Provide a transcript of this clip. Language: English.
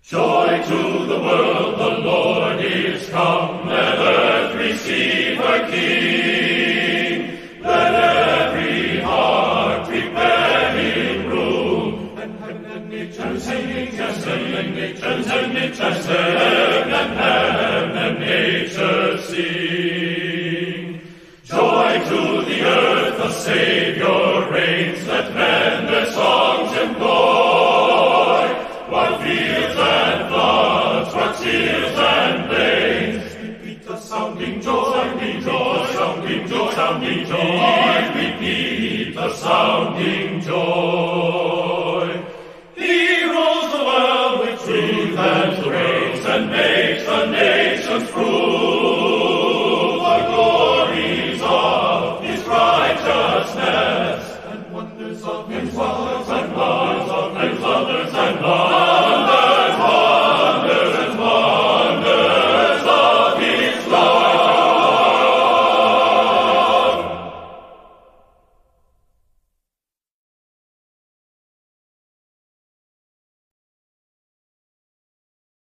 Joy to the world, the Lord is come. Let earth receive her King. Let every heart prepare him room. And nature sing, and nature sing. Joy to the earth, the Savior